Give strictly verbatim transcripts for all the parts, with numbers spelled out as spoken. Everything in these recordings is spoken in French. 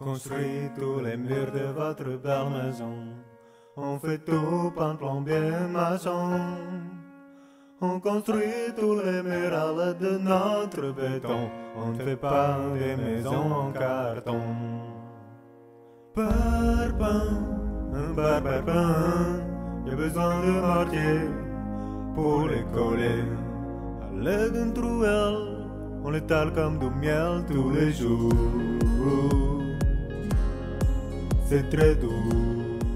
construit tous les murs de votre belle maison. On fait tout en plombier maçon. On construit tous les murs à l'aide de notre béton. On ne fait pas des maisons en carton. Parpaing, par parpaing, y a besoin de mortier pour les coller. À l'aide d'une trouelle, on l'étale comme du miel tous les jours. C'est très doux.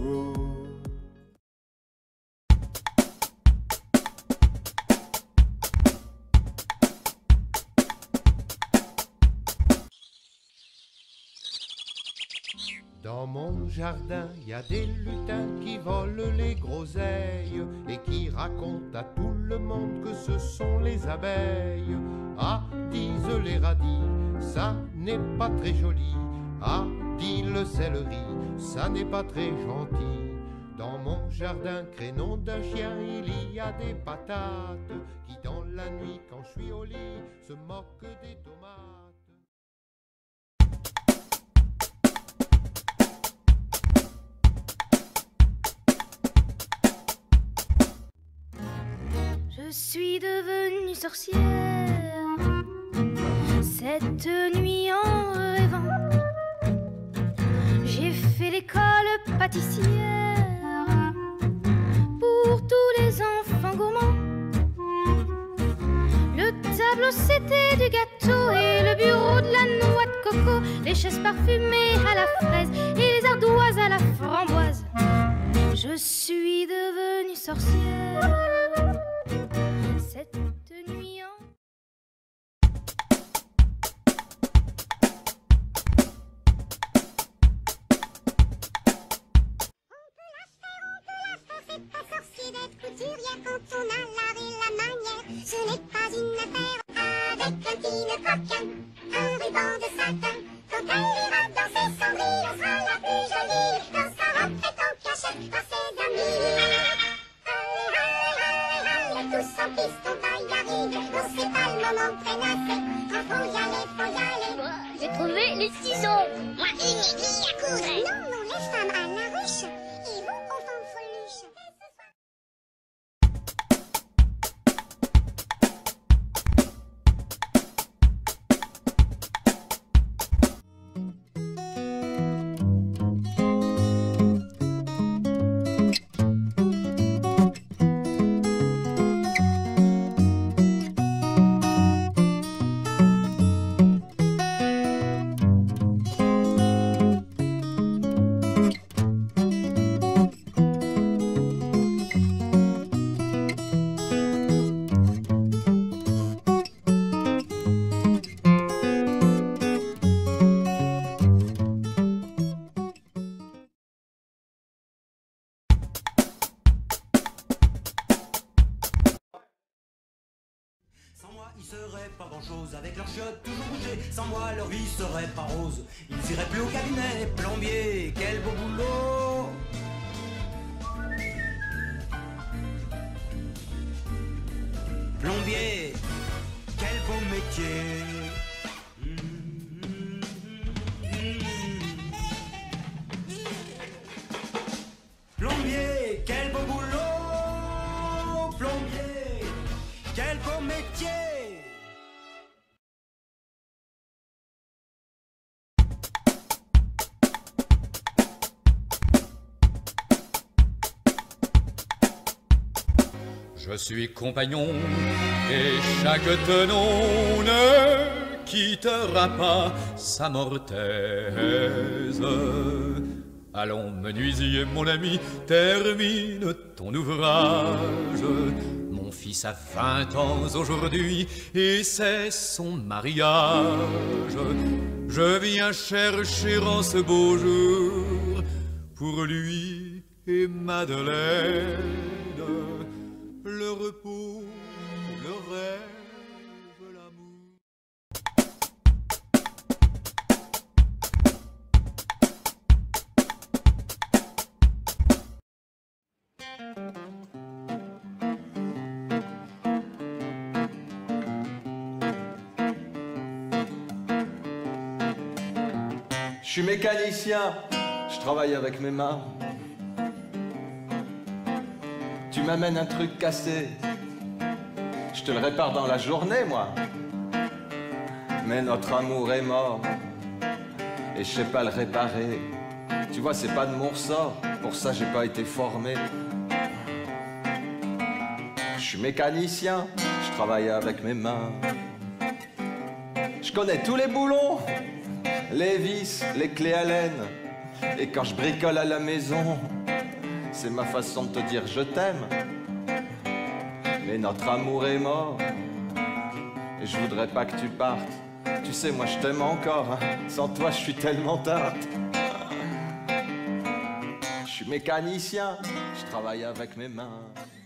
Dans mon jardin, y a des lutins qui volent les groseilles et qui racontent à tout le monde que ce sont les abeilles. Ah, disent les radis, ça n'est pas très joli. Ah, dit le céleri, ça n'est pas très gentil. Dans mon jardin, créneau d'un chien, il y a des patates qui dans la nuit, quand je suis au lit, se moquent des tomates. Je suis devenue sorcière cette nuit en rêvant. J'ai fait l'école pâtissière pour tous les enfants gourmands. Le tableau c'était du gâteau et le bureau de la noix de coco, les chaises parfumées à la fraise et les ardoises à la framboise. Je suis devenue sorcière cette nuit en... C'est pas sorcier d'être couturière quand on a l'art et la manière. Ce n'est pas une affaire avec un petit coquin, un ruban de satin. Quand elle ira dans ses cendrilles, on sera la plus jolie dans sa retraite en cachette par ses amis. Allez, allez, allez, allez, tous en piste, on va y arriver. On sait pas le moment de traînasser. Quand faut y aller, faut y aller. Moi, j'ai trouvé les ciseaux. Moi, une aiguille à coudre. Non, non, les femmes à la ruche. Et vous, on fend foluche. Sans moi, ils seraient pas grand-chose, avec leurs chiottes toujours bougées. Sans moi, leur vie serait pas rose. Ils iraient plus au cabinet, plombier, quel beau boulot. Plombier, quel beau métier. Plombier, quel beau boulot. Plombier, quel beau métier. Je suis compagnon et chaque tenon ne quittera pas sa mortaise. Allons, menuisier, mon ami, termine ton ouvrage. Mon fils a vingt ans aujourd'hui et c'est son mariage. Je viens chercher en ce beau jour pour lui et Madeleine le repos, le rêve, l'amour. Je suis mécanicien, je travaille avec mes mains. Tu m'amènes un truc cassé, je te le répare dans la journée, moi. Mais notre amour est mort, et je sais pas le réparer. Tu vois, c'est pas de mon ressort, pour ça j'ai pas été formé. Je suis mécanicien, je travaille avec mes mains. Je connais tous les boulons, les vis, les clés à laine. Et quand je bricole à la maison, c'est ma façon de te dire je t'aime. Mais notre amour est mort, et je voudrais pas que tu partes. Tu sais, moi je t'aime encore, hein. Sans toi je suis tellement tarte. Je suis mécanicien, je travaille avec mes mains.